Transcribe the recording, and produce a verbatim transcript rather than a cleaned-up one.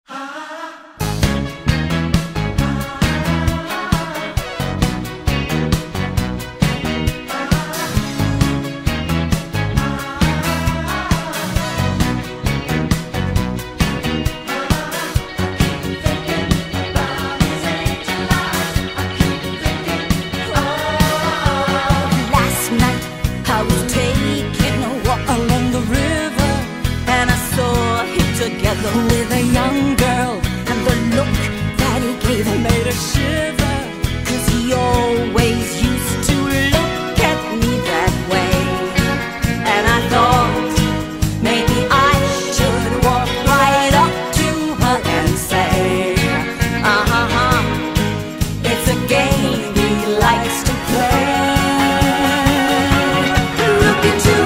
With a young girl, and the look that he gave her made her shiver, 'cause he always used to look at me that way. And I thought maybe I should walk right up to her and say, uh-huh, it's a game he likes to play. Look into